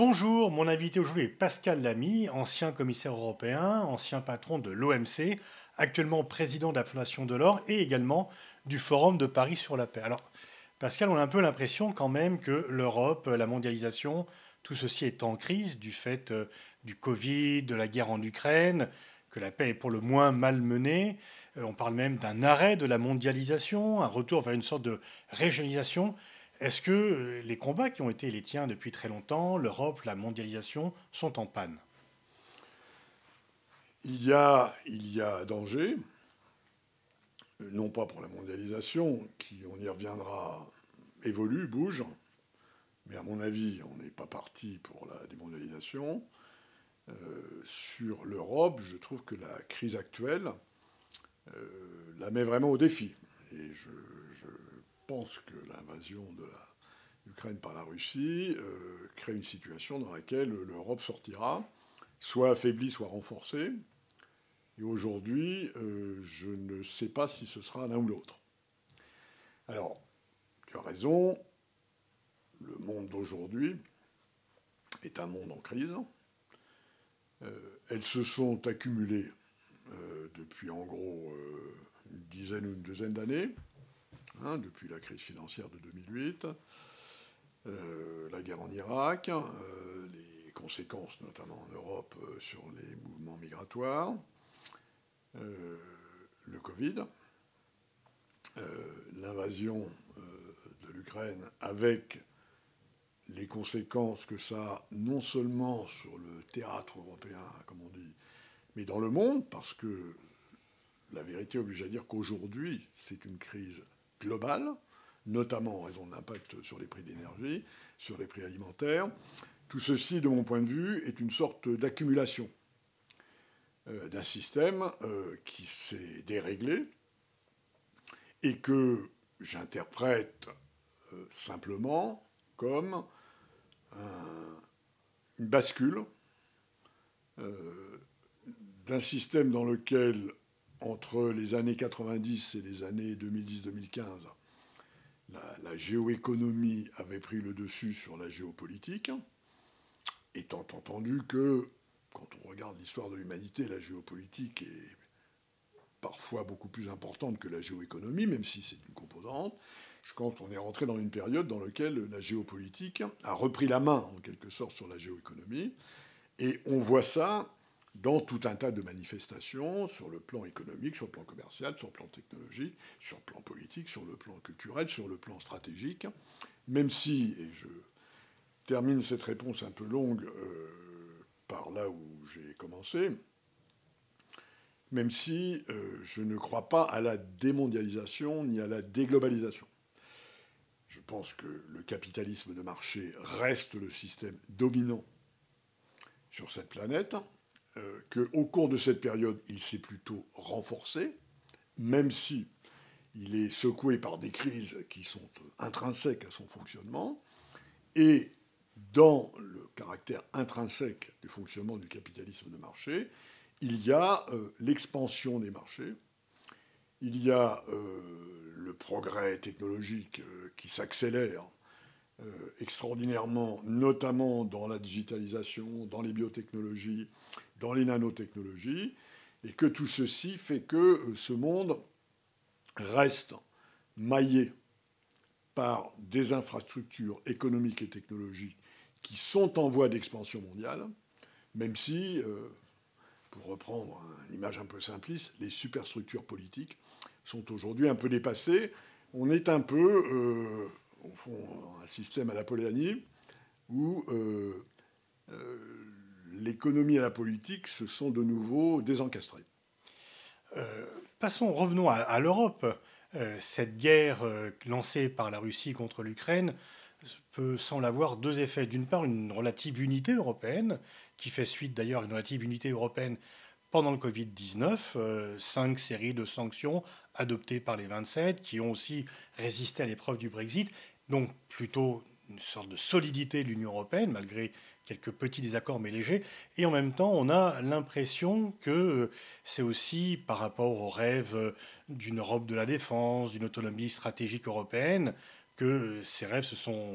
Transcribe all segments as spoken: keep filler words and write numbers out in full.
Bonjour, mon invité aujourd'hui est Pascal Lamy, ancien commissaire européen, ancien patron de l'O M C, actuellement président de la Fondation de l'Or et également du Forum de Paris sur la paix. Alors, Pascal, on a un peu l'impression quand même que l'Europe, la mondialisation, tout ceci est en crise du fait euh, du Covid, de la guerre en Ukraine, que la paix est pour le moins mal menée. Euh, on parle même d'un arrêt de la mondialisation, un retour vers une sorte de régionalisation. Est-ce que euh, les combats qui ont été les tiens depuis très longtemps, l'Europe, la mondialisation, sont en panne? Il y a, il y a danger, non pas pour la mondialisation, qui, on y reviendra, évolue, bouge, mais à mon avis, on n'est pas parti pour la démondialisation. Euh, sur l'Europe, je trouve que la crise actuelle euh, la met vraiment au défi. Et je, je pense que l'invasion de l'Ukraine par la Russie euh, crée une situation dans laquelle l'Europe sortira, soit affaiblie, soit renforcée. Et aujourd'hui, euh, je ne sais pas si ce sera l'un ou l'autre. Alors, tu as raison, le monde d'aujourd'hui est un monde en crise. Euh, elles se sont accumulées euh, depuis en gros euh, une dizaine ou une douzaine d'années, hein, depuis la crise financière de deux mille huit, euh, la guerre en Irak, euh, les conséquences notamment en Europe euh, sur les mouvements migratoires, euh, le Covid, euh, l'invasion euh, de l'Ukraine avec les conséquences que ça a non seulement sur le théâtre européen, comme on dit, mais dans le monde, parce que la vérité oblige à dire qu'aujourd'hui, c'est une crise globale, notamment en raison de l'impact sur les prix d'énergie, sur les prix alimentaires. Tout ceci, de mon point de vue, est une sorte d'accumulation euh, d'un système euh, qui s'est déréglé et que j'interprète euh, simplement comme un, une bascule euh, d'un système dans lequel, entre les années quatre-vingt-dix et les années deux mille dix deux mille quinze, la, la géoéconomie avait pris le dessus sur la géopolitique, étant entendu que, quand on regarde l'histoire de l'humanité, la géopolitique est parfois beaucoup plus importante que la géoéconomie, même si c'est une composante. Quand on est rentré dans une période dans laquelle la géopolitique a repris la main, en quelque sorte, sur la géoéconomie. Et on voit ça dans tout un tas de manifestations, sur le plan économique, sur le plan commercial, sur le plan technologique, sur le plan politique, sur le plan culturel, sur le plan stratégique. Même si, et je termine cette réponse un peu longue euh, par là où j'ai commencé, même si euh, je ne crois pas à la démondialisation ni à la déglobalisation. Je pense que le capitalisme de marché reste le système dominant sur cette planète, euh, qu'au cours de cette période, il s'est plutôt renforcé, même si il est secoué par des crises qui sont intrinsèques à son fonctionnement, et dans le caractère intrinsèque du fonctionnement du capitalisme de marché, il y a euh, l'expansion des marchés, il y a euh, le progrès technologique euh, qui s'accélère euh, extraordinairement, notamment dans la digitalisation, dans les biotechnologies, dans les nanotechnologies, et que tout ceci fait que euh, ce monde reste maillé par des infrastructures économiques et technologiques qui sont en voie d'expansion mondiale, même si, euh, pour reprendre une image un peu simpliste, les superstructures politiques sont aujourd'hui un peu dépassées. On est un peu, euh, au fond, un système à la Polanyi, où euh, euh, l'économie et la politique se sont de nouveau désencastrées. Euh, Passons, revenons à, à l'Europe. Euh, cette guerre euh, lancée par la Russie contre l'Ukraine peut semble avoir deux effets. D'une part, une relative unité européenne, qui fait suite d'ailleurs à une relative unité européenne pendant le Covid dix-neuf, euh, cinq séries de sanctions adoptées par les vingt-sept, qui ont aussi résisté à l'épreuve du Brexit. Donc plutôt une sorte de solidité de l'Union européenne, malgré quelques petits désaccords mais légers. Et en même temps, on a l'impression que c'est aussi par rapport au rêve d'une Europe de la défense, d'une autonomie stratégique européenne, que ces rêves se sont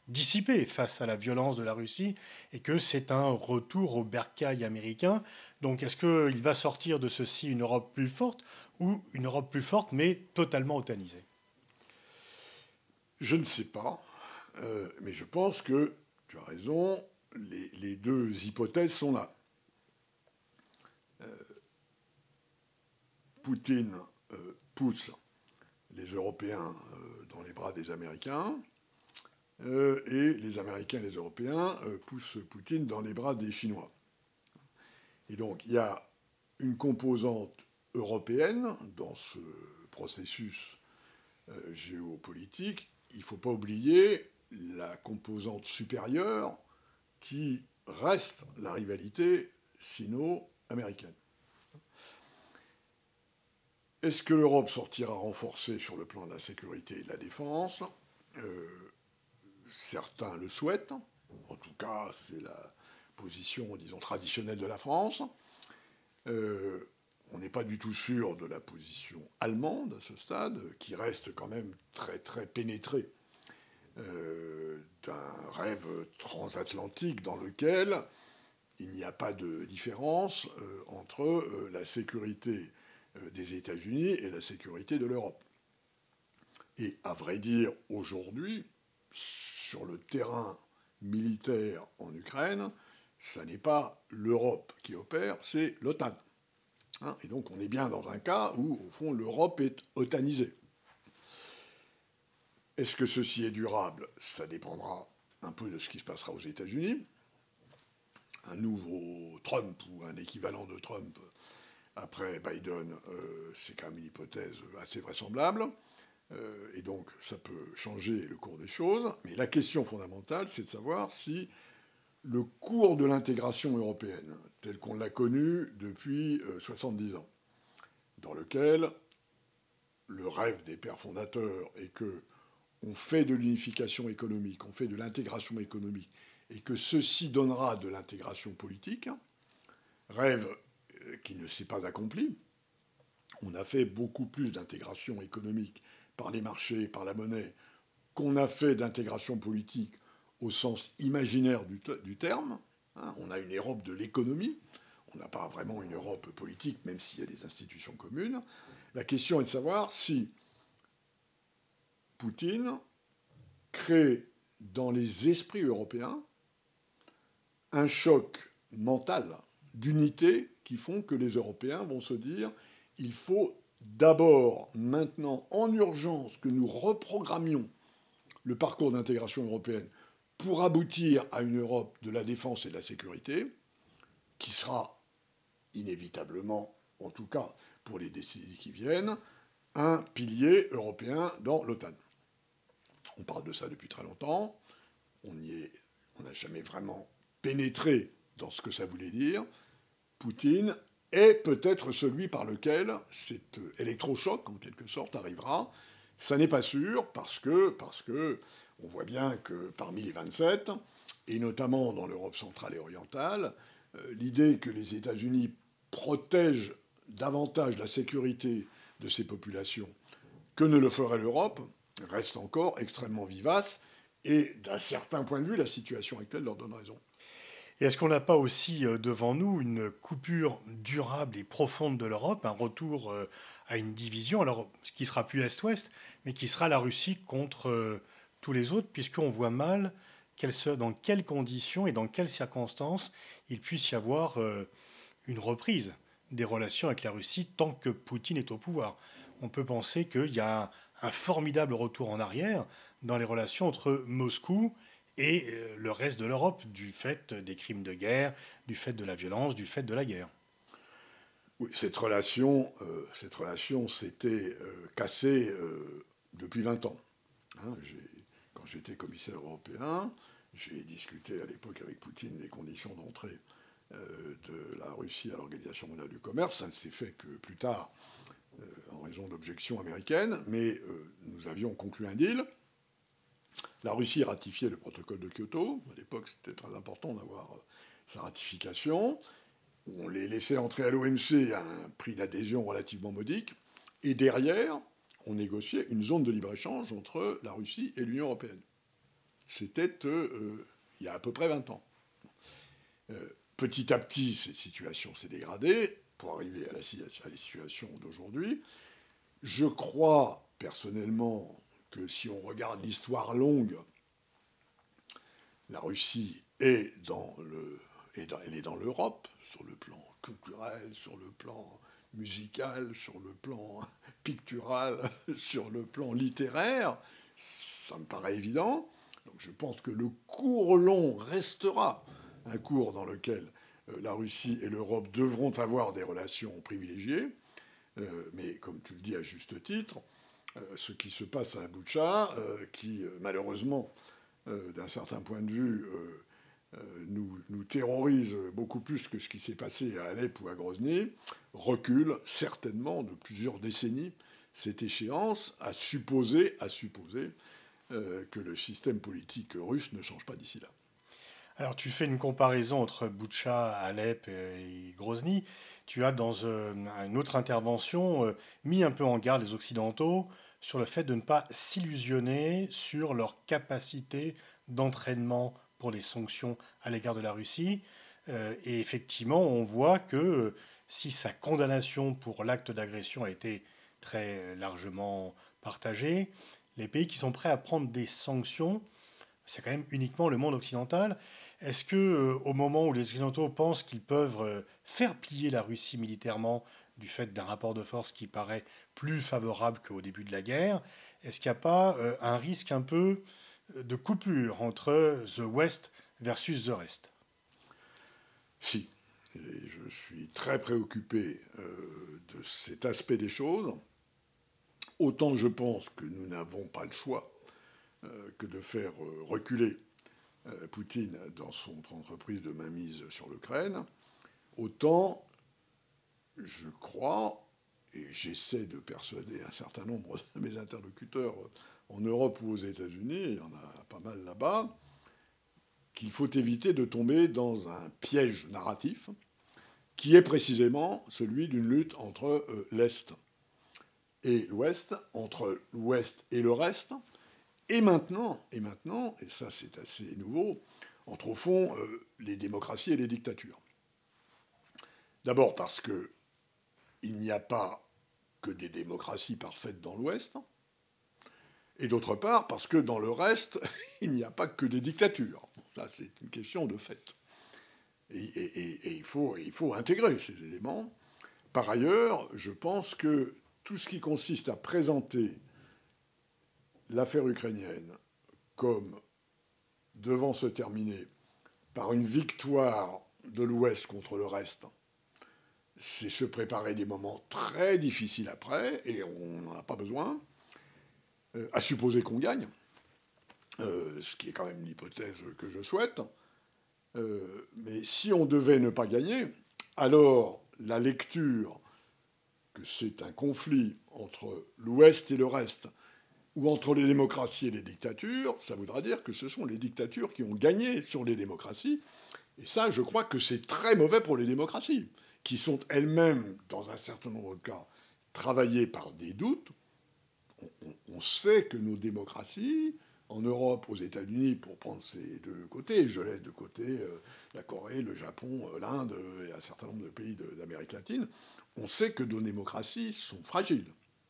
dissipé face à la violence de la Russie et que c'est un retour au bercail américain. Donc est-ce qu'il va sortir de ceci une Europe plus forte ou une Europe plus forte mais totalement otanisée? Je ne sais pas, euh, mais je pense que tu as raison, les, les deux hypothèses sont là. Euh, Poutine euh, pousse les Européens euh, dans les bras des Américains, euh, et les Américains et les Européens euh, poussent Poutine dans les bras des Chinois. Et donc il y a une composante européenne dans ce processus euh, géopolitique. Il ne faut pas oublier la composante supérieure qui reste la rivalité sino-américaine. Est-ce que l'Europe sortira renforcée sur le plan de la sécurité et de la défense? euh, Certains le souhaitent. En tout cas, c'est la position, disons, traditionnelle de la France. Euh, on n'est pas du tout sûr de la position allemande à ce stade, qui reste quand même très, très pénétrée euh, d'un rêve transatlantique dans lequel il n'y a pas de différence euh, entre euh, la sécurité euh, des États-Unis et la sécurité de l'Europe. Et à vrai dire, aujourd'hui, sur le terrain militaire en Ukraine, ça n'est pas l'Europe qui opère, c'est l'OTAN. Hein, et donc on est bien dans un cas où, au fond, l'Europe est otanisée. Est-ce que ceci est durable? Ça dépendra un peu de ce qui se passera aux États-Unis. Un nouveau Trump ou un équivalent de Trump après Biden, euh, c'est quand même une hypothèse assez vraisemblable. Euh, et donc ça peut changer le cours des choses. Mais la question fondamentale, c'est de savoir si le cours de l'intégration européenne, tel qu'on l'a connu depuis euh, soixante-dix ans, dans lequel le rêve des pères fondateurs est que on fait de l'unification économique, on fait de l'intégration économique, et que ceci donnera de l'intégration politique, rêve qui ne s'est pas accompli. On a fait beaucoup plus d'intégration économique par les marchés, par la monnaie, qu'on a fait d'intégration politique au sens imaginaire du, du terme. Hein, on a une Europe de l'économie, on n'a pas vraiment une Europe politique, même s'il y a des institutions communes. La question est de savoir si Poutine crée dans les esprits européens un choc mental d'unité qui font que les Européens vont se dire il faut d'abord, maintenant, en urgence, que nous reprogrammions le parcours d'intégration européenne pour aboutir à une Europe de la défense et de la sécurité, qui sera inévitablement, en tout cas pour les décennies qui viennent, un pilier européen dans l'OTAN. On parle de ça depuis très longtemps, on n'y est, on n'a jamais vraiment pénétré dans ce que ça voulait dire. Poutine est peut-être celui par lequel cet électrochoc, en quelque sorte, arrivera. Ça n'est pas sûr, parce que, parce que on voit bien que parmi les vingt-sept, et notamment dans l'Europe centrale et orientale, euh, l'idée que les États-Unis protègent davantage la sécurité de ces populations que ne le ferait l'Europe reste encore extrêmement vivace, et d'un certain point de vue, la situation actuelle leur donne raison. Et est-ce qu'on n'a pas aussi euh, devant nous une coupure durable et profonde de l'Europe, un retour euh, à une division, alors ce qui sera plus Est-Ouest, mais qui sera la Russie contre euh, tous les autres, puisqu'on voit mal quelle, dans quelles conditions et dans quelles circonstances il puisse y avoir euh, une reprise des relations avec la Russie tant que Poutine est au pouvoir. On peut penser qu'il y a un, un formidable retour en arrière dans les relations entre Moscou et le reste de l'Europe, du fait des crimes de guerre, du fait de la violence, du fait de la guerre. Oui, cette relation, euh, cette relation s'était euh, cassée euh, depuis vingt ans. Hein, quand j'étais commissaire européen, j'ai discuté à l'époque avec Poutine des conditions d'entrée euh, de la Russie à l'Organisation mondiale du commerce. Ça ne s'est fait que plus tard, euh, en raison d'objections américaines, mais euh, nous avions conclu un deal. La Russie ratifiait le protocole de Kyoto. À l'époque, c'était très important d'avoir sa ratification. On les laissait entrer à l'O M C à un prix d'adhésion relativement modique. Et derrière, on négociait une zone de libre-échange entre la Russie et l'Union européenne. c'était euh, il y a à peu près vingt ans. Euh, petit à petit, cette situation s'est dégradée pour arriver à la, à la situation d'aujourd'hui. Je crois personnellement que si on regarde l'histoire longue, la Russie est dans le, est dans, elle est dans l'Europe, sur le plan culturel, sur le plan musical, sur le plan pictural, sur le plan littéraire. Ça me paraît évident. Donc je pense que le cours long restera un cours dans lequel la Russie et l'Europe devront avoir des relations privilégiées. Euh, mais comme tu le dis à juste titre, euh, ce qui se passe à Boutcha, euh, qui euh, malheureusement, euh, d'un certain point de vue, euh, euh, nous, nous terrorise beaucoup plus que ce qui s'est passé à Alep ou à Grozny, recule certainement de plusieurs décennies cette échéance, à supposer, à supposer euh, que le système politique russe ne change pas d'ici là. Alors tu fais une comparaison entre Boutcha, Alep et Grozny. Tu as dans euh, une autre intervention euh, mis un peu en garde les Occidentaux sur le fait de ne pas s'illusionner sur leur capacité d'entraînement pour les sanctions à l'égard de la Russie. Euh, et effectivement, on voit que euh, si sa condamnation pour l'acte d'agression a été très largement partagée, les pays qui sont prêts à prendre des sanctions, c'est quand même uniquement le monde occidental. Est-ce que, euh, au moment où les Occidentaux pensent qu'ils peuvent euh, faire plier la Russie militairement du fait d'un rapport de force qui paraît plus favorable qu'au début de la guerre, est-ce qu'il n'y a pas euh, un risque un peu de coupure entre The West versus the Rest? Si. Et je suis très préoccupé euh, de cet aspect des choses. Autant je pense que nous n'avons pas le choix euh, que de faire euh, reculer euh, Poutine dans son entreprise de mainmise sur l'Ukraine, autant je crois, et j'essaie de persuader un certain nombre de mes interlocuteurs en Europe ou aux États-Unis, il y en a pas mal là-bas, qu'il faut éviter de tomber dans un piège narratif qui est précisément celui d'une lutte entre euh, l'Est et l'Ouest, entre l'Ouest et le reste, et maintenant, et maintenant, et ça c'est assez nouveau, entre au fond euh, les démocraties et les dictatures. D'abord parce que il n'y a pas que des démocraties parfaites dans l'Ouest, et d'autre part parce que dans le reste, il n'y a pas que des dictatures. Ça, c'est une question de fait. Et, et, et, et il, faut, il faut intégrer ces éléments. Par ailleurs, je pense que tout ce qui consiste à présenter l'affaire ukrainienne comme devant se terminer par une victoire de l'Ouest contre le reste, c'est se préparer des moments très difficiles après, et on n'en a pas besoin, euh, à supposer qu'on gagne, euh, ce qui est quand même l'hypothèse que je souhaite. Euh, mais si on devait ne pas gagner, alors la lecture que c'est un conflit entre l'Ouest et le reste, ou entre les démocraties et les dictatures, ça voudra dire que ce sont les dictatures qui ont gagné sur les démocraties. Et ça, je crois que c'est très mauvais pour les démocraties, qui sont elles-mêmes, dans un certain nombre de cas, travaillées par des doutes. On, on, on sait que nos démocraties, en Europe, aux États-Unis, pour prendre ces deux côtés, je laisse de côté euh, la Corée, le Japon, euh, l'Inde et un certain nombre de pays d'Amérique latine, on sait que nos démocraties sont fragiles.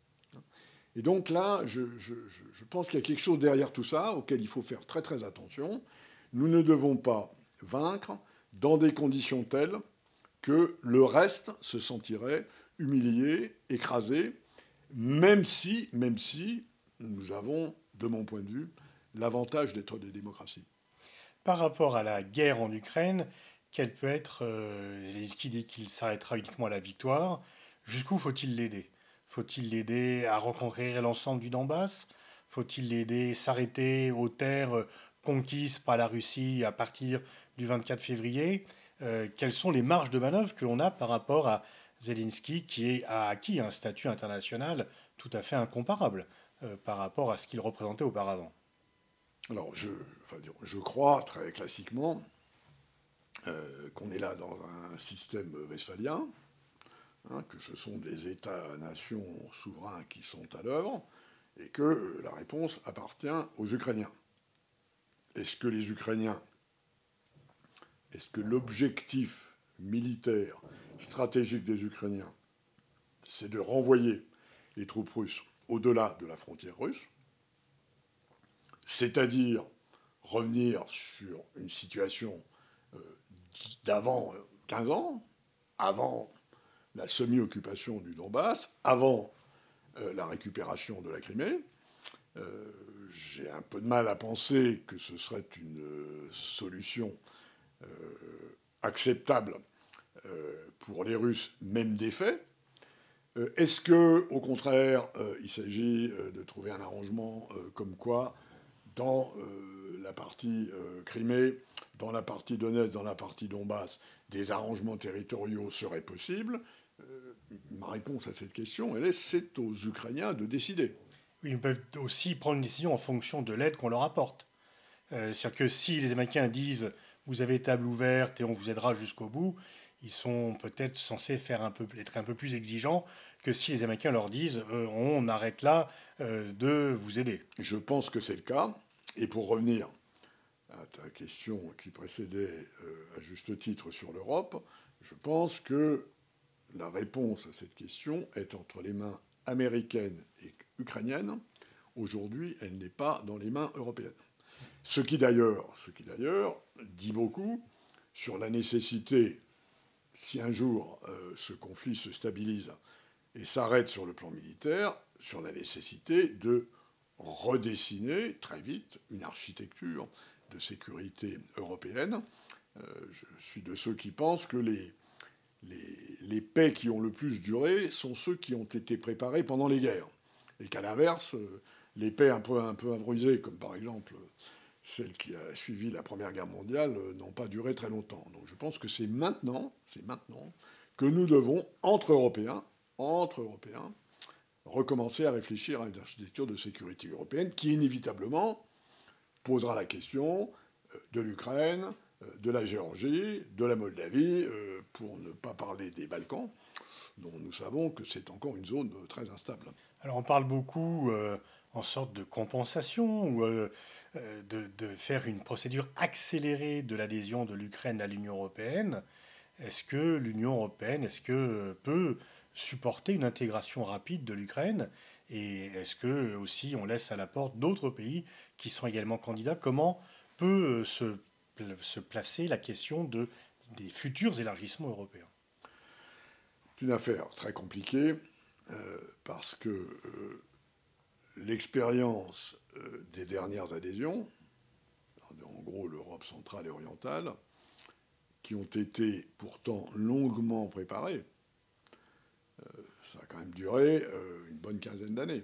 Et donc là, je, je, je pense qu'il y a quelque chose derrière tout ça auquel il faut faire très très attention. Nous ne devons pas vaincre dans des conditions telles que le reste se sentirait humilié, écrasé, même si, même si nous avons, de mon point de vue, l'avantage d'être des démocraties. Par rapport à la guerre en Ukraine, quelle peut être, euh, Zelensky dit qu'il s'arrêtera uniquement à la victoire, jusqu'où faut-il l'aider? Faut-il l'aider à reconquérir l'ensemble du Donbass? Faut-il l'aider à s'arrêter aux terres conquises par la Russie à partir du vingt-quatre février? Euh, Quelles sont les marges de manœuvre que l'on a par rapport à Zelensky qui est, a acquis un statut international tout à fait incomparable euh, par rapport à ce qu'il représentait auparavant? Alors, je, enfin, je crois très classiquement euh, qu'on est là dans un système westphalien, hein, que ce sont des États-nations souverains qui sont à l'œuvre, et que la réponse appartient aux Ukrainiens. est-ce que les Ukrainiens, est-ce que l'objectif militaire, stratégique des Ukrainiens, c'est de renvoyer les troupes russes au-delà de la frontière russe, c'est-à-dire revenir sur une situation euh, d'avant quinze ans, avant la semi-occupation du Donbass, avant euh, la récupération de la Crimée. Euh, j'ai un peu de mal à penser que ce serait une euh, solution euh, acceptable euh, pour les Russes, même des faits. Euh, est-ce que, au contraire, euh, il s'agit euh, de trouver un arrangement euh, comme quoi, dans euh, la partie euh, Crimée, dans la partie Donetsk, dans la partie Donbass, des arrangements territoriaux seraient possibles? euh, Ma réponse à cette question, elle est: c'est aux Ukrainiens de décider. Oui, ils peuvent aussi prendre une décision en fonction de l'aide qu'on leur apporte. Euh, C'est-à-dire que si les Américains disent vous avez table ouverte et on vous aidera jusqu'au bout, ils sont peut-être censés faire un peu, être un peu plus exigeants que si les Américains leur disent euh, on arrête là euh, de vous aider. Je pense que c'est le cas. Et pour revenir à ta question qui précédait euh, à juste titre sur l'Europe, je pense que la réponse à cette question est entre les mains américaines et ukrainiennes. Aujourd'hui, elle n'est pas dans les mains européennes. Ce qui d'ailleurs, ce qui d'ailleurs dit beaucoup sur la nécessité, si un jour euh, ce conflit se stabilise et s'arrête sur le plan militaire, sur la nécessité de redessiner très vite une architecture de sécurité européenne. Euh, je suis de ceux qui pensent que les, les, les paix qui ont le plus duré sont ceux qui ont été préparés pendant les guerres. Et qu'à l'inverse, les paix un peu, un peu improvisées, comme par exemple celle qui a suivi la Première Guerre mondiale, n'ont pas duré très longtemps. Donc je pense que c'est maintenant, c'est maintenant que nous devons, entre Européens, entre Européens, recommencer à réfléchir à une architecture de sécurité européenne qui, inévitablement, posera la question de l'Ukraine, de la Géorgie, de la Moldavie, pour ne pas parler des Balkans, dont nous savons que c'est encore une zone très instable. Alors on parle beaucoup euh, en sorte de compensation ou euh, de, de faire une procédure accélérée de l'adhésion de l'Ukraine à l'Union européenne. Est-ce que l'Union européenne, est-ce que peut supporter une intégration rapide de l'Ukraine? Et est-ce que aussi on laisse à la porte d'autres pays qui sont également candidats? Comment peut se, se placer la question de, des futurs élargissements européens? C'est une affaire très compliquée euh, parce que euh, l'expérience euh, des dernières adhésions, en gros l'Europe centrale et orientale, qui ont été pourtant longuement préparées, euh, ça a quand même duré euh, une bonne quinzaine d'années,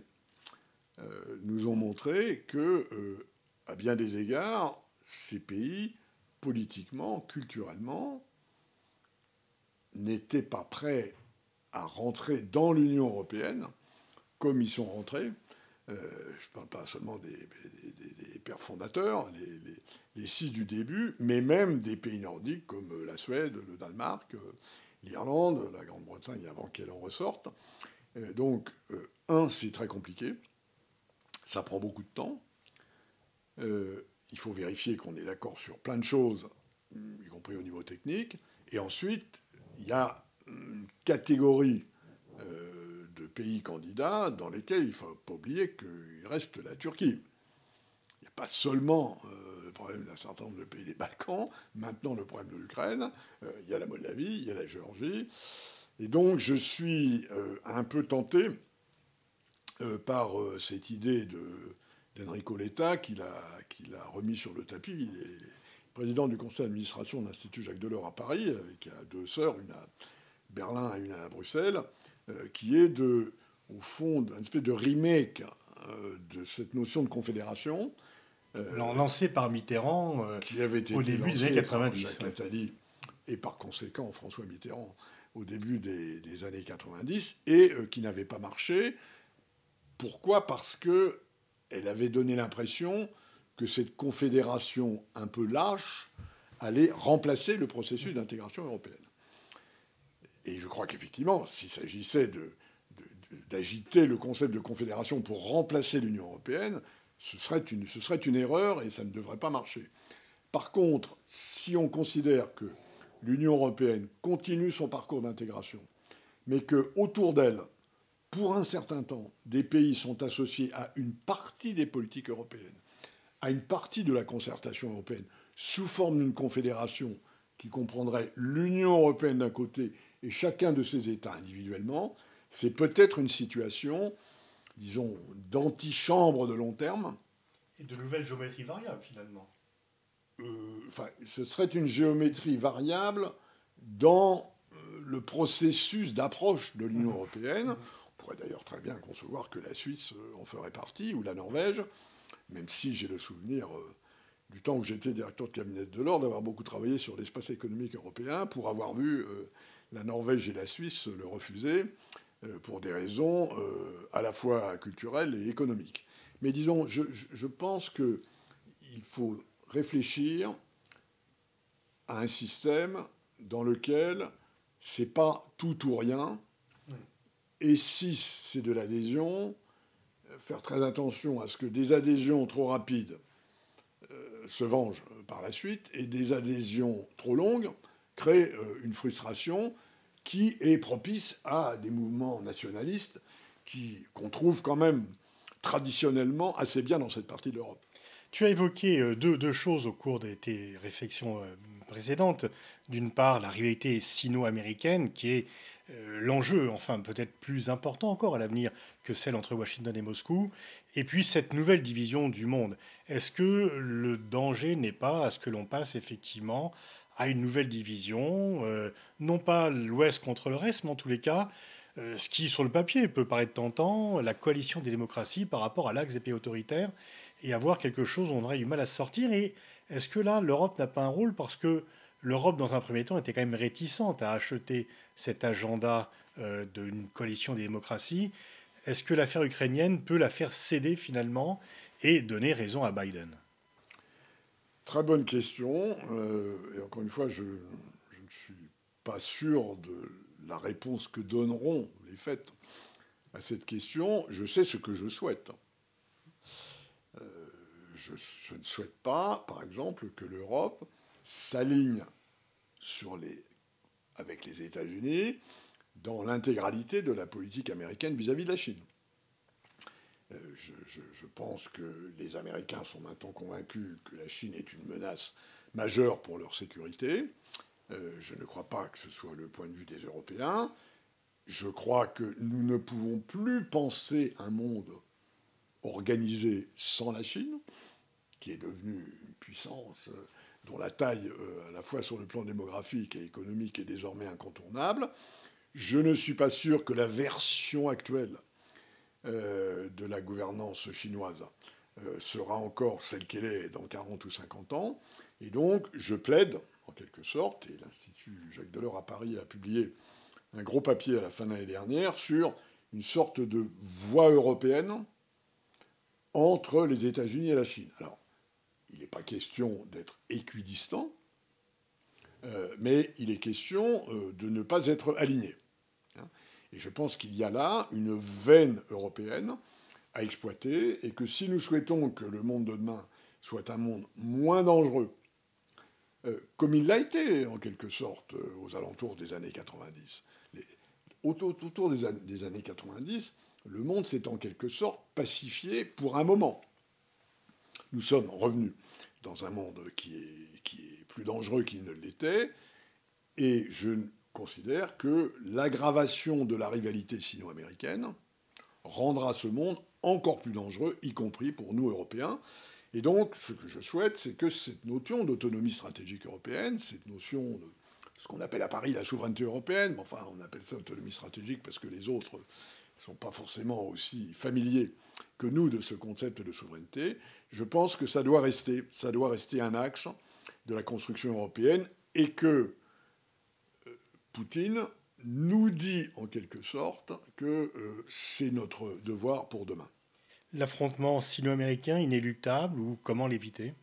euh, nous ont montré que, euh, à bien des égards, ces pays, politiquement, culturellement, n'étaient pas prêts à rentrer dans l'Union européenne comme ils sont rentrés. Euh, je ne parle pas seulement des, des, des pères fondateurs, les, les, les six du début, mais même des pays nordiques comme la Suède, le Danemark, l'Irlande, la Grande-Bretagne avant qu'elle en ressorte. Euh, donc, euh, un, c'est très compliqué. Ça prend beaucoup de temps. Euh, il faut vérifier qu'on est d'accord sur plein de choses, y compris au niveau technique. Et ensuite, il y a une catégorie euh, de pays candidats dans lesquels il ne faut pas oublier qu'il reste la Turquie. Il n'y a pas seulement euh, le problème d'un certain nombre de pays des Balkans, maintenant le problème de l'Ukraine, euh, il y a la Moldavie, il y a la Géorgie. Et donc je suis euh, un peu tenté euh, par euh, cette idée de, d'Enrico Letta qu'il a, qu'il a remis sur le tapis. Il est président du conseil d'administration de l'Institut Jacques Delors à Paris, avec deux sœurs, une à Berlin et une à Bruxelles, euh, qui est, de, au fond, une espèce de remake euh, de cette notion de confédération. Euh, lancé par Mitterrand euh, qui avait été au début des années quatre-vingt-dix. Jacques Attali et par conséquent François Mitterrand au début des, des années quatre-vingt-dix, et euh, qui n'avait pas marché. Pourquoi ? Parce qu'elle avait donné l'impression que cette confédération un peu lâche allait remplacer le processus d'intégration européenne. Et je crois qu'effectivement, s'il s'agissait de, de, de, d'agiter le concept de confédération pour remplacer l'Union européenne, ce serait une, ce serait une erreur et ça ne devrait pas marcher. Par contre, si on considère que l'Union européenne continue son parcours d'intégration, mais qu'autour d'elle, pour un certain temps, des pays sont associés à une partie des politiques européennes, à une partie de la concertation européenne, sous forme d'une confédération qui comprendrait l'Union européenne d'un côté et chacun de ses États individuellement, c'est peut-être une situation, disons, d'antichambre de long terme. Et de nouvelles géométries variables, finalement. Euh, enfin, ce serait une géométrie variable dans le processus d'approche de l'Union européenne. On pourrait d'ailleurs très bien concevoir que la Suisse en ferait partie, ou la Norvège, même si j'ai le souvenir euh, du temps où j'étais directeur de cabinet de l'Ordre, d'avoir beaucoup travaillé sur l'espace économique européen, pour avoir vu euh, la Norvège et la Suisse le refuser, euh, pour des raisons euh, à la fois culturelles et économiques. Mais disons, je, je pense qu'il faut réfléchir à un système dans lequel c'est pas tout ou rien. Et si c'est de l'adhésion, faire très attention à ce que des adhésions trop rapides euh, se vengent par la suite et des adhésions trop longues créent euh, une frustration qui est propice à des mouvements nationalistes qui, qu'on trouve quand même traditionnellement assez bien dans cette partie de l'Europe. Tu as évoqué deux, deux choses au cours de tes réflexions précédentes. D'une part, la rivalité sino-américaine, qui est l'enjeu, enfin peut-être plus important encore à l'avenir que celle entre Washington et Moscou. Et puis cette nouvelle division du monde. Est-ce que le danger n'est pas à ce que l'on passe effectivement à une nouvelle division, euh, non pas l'Ouest contre le reste, mais en tous les cas, euh, ce qui sur le papier peut paraître tentant, la coalition des démocraties par rapport à l'axe des pays autoritaires, et avoir quelque chose où on aurait du mal à se sortir. Et est-ce que là, l'Europe n'a pas un rôle? Parce que l'Europe, dans un premier temps, était quand même réticente à acheter cet agenda euh, d'une coalition des démocraties. Est-ce que l'affaire ukrainienne peut la faire céder finalement et donner raison à Biden? Très bonne question. Euh, et encore une fois, je, je ne suis pas sûr de la réponse que donneront les faits à cette question. Je sais ce que je souhaite. Euh, je, je ne souhaite pas, par exemple, que l'Europe s'aligne sur les, avec les États-Unis dans l'intégralité de la politique américaine vis-à-vis de la Chine. Euh, je, je, je pense que les Américains sont maintenant convaincus que la Chine est une menace majeure pour leur sécurité. Euh, je ne crois pas que ce soit le point de vue des Européens. Je crois que nous ne pouvons plus penser un monde organisé sans la Chine, qui est devenue une puissance dont la taille, euh, à la fois sur le plan démographique et économique, est désormais incontournable. Je ne suis pas sûr que la version actuelle euh, de la gouvernance chinoise euh, sera encore celle qu'elle est dans quarante ou cinquante ans. Et donc, je plaide, en quelque sorte, et l'Institut Jacques Delors à Paris a publié un gros papier à la fin de l'année dernière sur une sorte de voie européenne entre les États-Unis et la Chine. Alors, il n'est pas question d'être équidistant, euh, mais il est question euh, de ne pas être aligné. Hein. Et je pense qu'il y a là une veine européenne à exploiter, et que si nous souhaitons que le monde de demain soit un monde moins dangereux, euh, comme il l'a été, en quelque sorte, euh, aux alentours des années quatre-vingt-dix, les, autour, autour des, an- des années quatre-vingt-dix, le monde s'est en quelque sorte pacifié pour un moment. Nous sommes revenus dans un monde qui est, qui est plus dangereux qu'il ne l'était, et je considère que l'aggravation de la rivalité sino-américaine rendra ce monde encore plus dangereux, y compris pour nous, Européens. Et donc, ce que je souhaite, c'est que cette notion d'autonomie stratégique européenne, cette notion de ce qu'on appelle à Paris la souveraineté européenne, mais enfin, on appelle ça autonomie stratégique parce que les autres ne sont pas forcément aussi familiers que nous de ce concept de souveraineté. Je pense que ça doit rester, ça doit rester un axe de la construction européenne, et que euh, Poutine nous dit en quelque sorte que euh, c'est notre devoir pour demain. L'affrontement sino-américain inéluctable, ou comment l'éviter?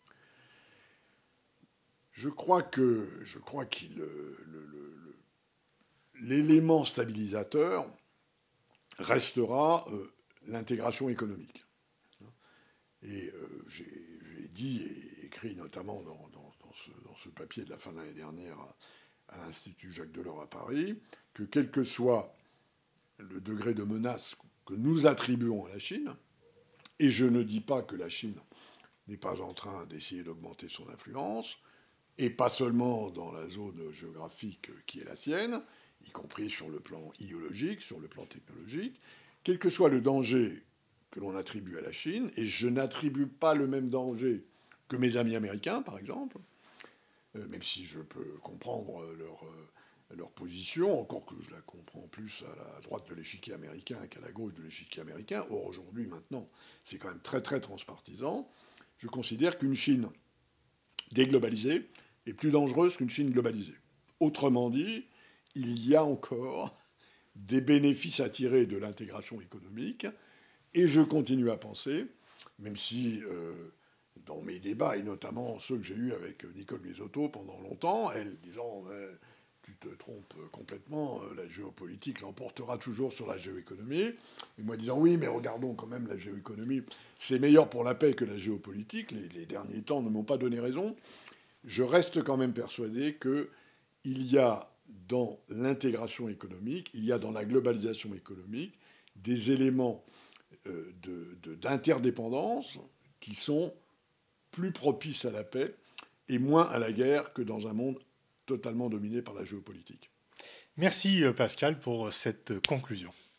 Je crois que je crois qu'il le, le, le, l'élément stabilisateur restera euh, l'intégration économique. Et euh, j'ai, j'ai dit et écrit notamment dans, dans, dans, ce, dans ce papier de la fin de l'année dernière à, à l'Institut Jacques Delors à Paris, que quel que soit le degré de menace que nous attribuons à la Chine, et je ne dis pas que la Chine n'est pas en train d'essayer d'augmenter son influence, et pas seulement dans la zone géographique qui est la sienne, y compris sur le plan idéologique, sur le plan technologique, quel que soit le danger que l'on attribue à la Chine, et je n'attribue pas le même danger que mes amis américains, par exemple, euh, même si je peux comprendre leur, euh, leur position, encore que je la comprends plus à la droite de l'échiquier américain qu'à la gauche de l'échiquier américain. Or, aujourd'hui, maintenant, c'est quand même très, très transpartisan. Je considère qu'une Chine déglobalisée est plus dangereuse qu'une Chine globalisée. Autrement dit, il y a encore des bénéfices à tirer de l'intégration économique, et je continue à penser, même si euh, dans mes débats, et notamment ceux que j'ai eus avec Nicole Biesotto pendant longtemps, elle disant euh, « tu te trompes complètement, la géopolitique l'emportera toujours sur la géoéconomie », et moi disant « oui, mais regardons quand même la géoéconomie, c'est meilleur pour la paix que la géopolitique, les, les derniers temps ne m'ont pas donné raison », je reste quand même persuadé qu'il y a dans l'intégration économique, il y a dans la globalisation économique des éléments euh, de, de, d'interdépendance qui sont plus propices à la paix et moins à la guerre que dans un monde totalement dominé par la géopolitique. Merci Pascal pour cette conclusion.